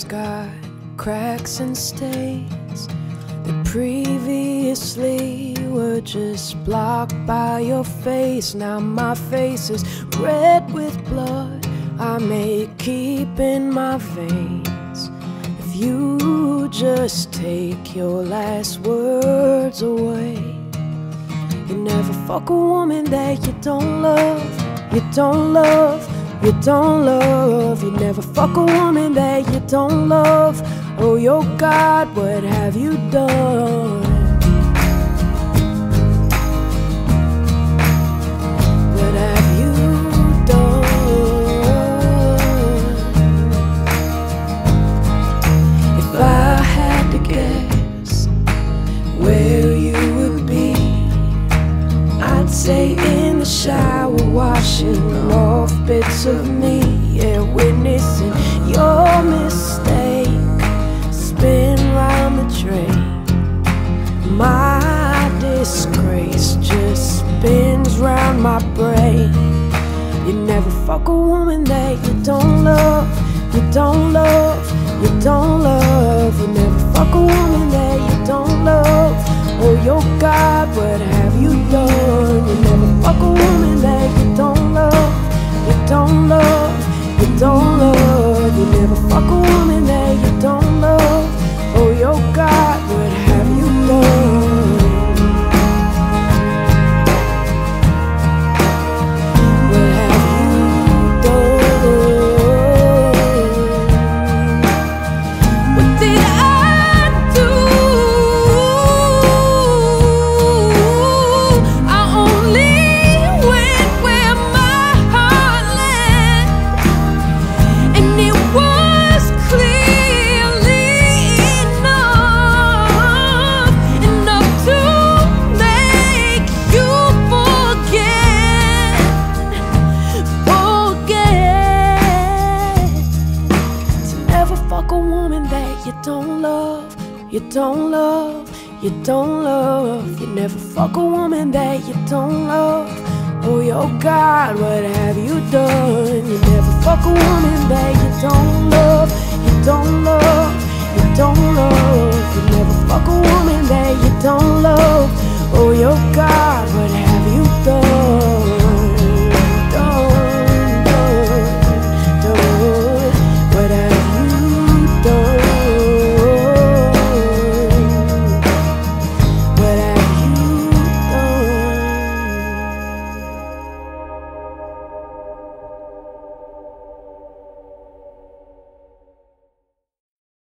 it's got cracks and stains that previously were just blocked by your face. Now my face is red with blood I may keep in my veins. If you just take your last words away, you never fuck a woman that you don't love, you don't love, you don't love. You never fuck a woman that you don't love. Oh, your God, what have you done? What have you done? If I had to guess where you would be, I'd say in the shower, washing off bits of me, yeah, witnessing your mistake spin round the drain. My disgrace just spins round my brain. You never fuck a woman that you don't love, you don't love, you don't love. You never fuck a woman that you don't love. Oh, your God, what have you done? You never fuck a woman that you don't love, you don't love, you don't love. You never fuck a woman that you don't love. Oh, your God, what have you done? What have you done? What did I do? I only went where my heart led, and it was clearly enough to make you forget. To never fuck a woman that you don't love, you don't love, you don't love. You never fuck a woman that you don't love. Oh, your God, what have you done? You never fuck a woman that you don't love, you don't love, you don't love. You never fuck a woman that you don't love. Oh, your God.